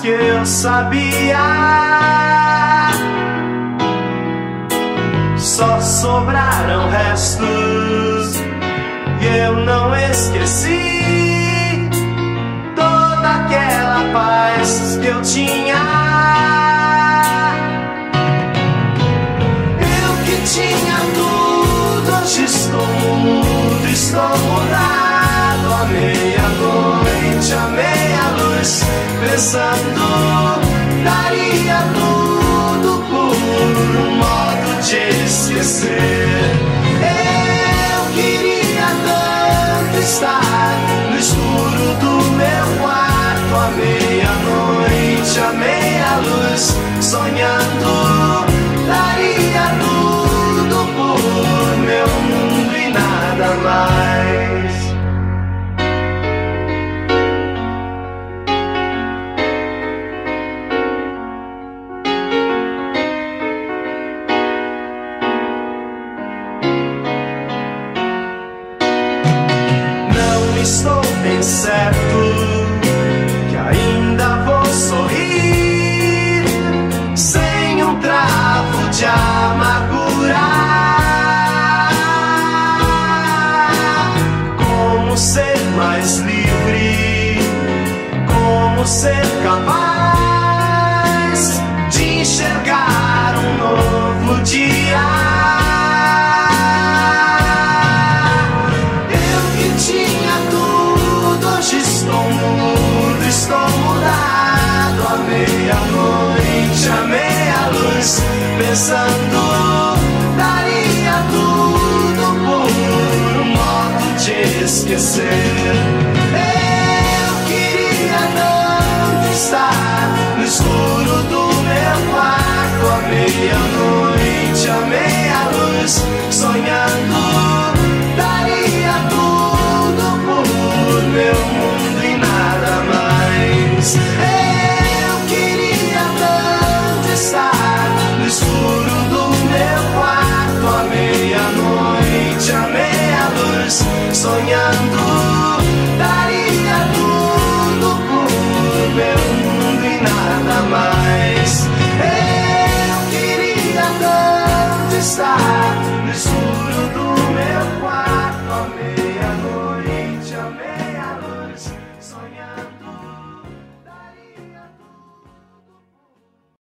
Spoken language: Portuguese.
que eu sabia, só sobraram restos. E eu não esqueci toda aquela paz que eu tinha. Eu que tinha tudo, hoje estou mudo, estou mudado. À meia-noite, à meia-luz, pensando, daria tudo por um modo de esquecer. Eu queria tanto estar no escuro do meu quarto, à meia-noite, à meia-luz, sonhando, daria tudo por meu mundo e nada mais. Estou bem certo que ainda vou sorrir, sem um travo de amargura. Como ser mais livre, como ser capaz de enxergar um novo dia. Hoje estou mudo, estou mudado, à meia-noite, à meia-luz, pensando, daria tudo por um modo de esquecer. Eu queria tanto estar no escuro do meu quarto, à meia-noite, à meia-luz, sonhando, daria tudo por meu mundo e nada mais. Eu queria tanto estar no escuro do meu quarto, à meia-noite, à meia-luz, sonhando,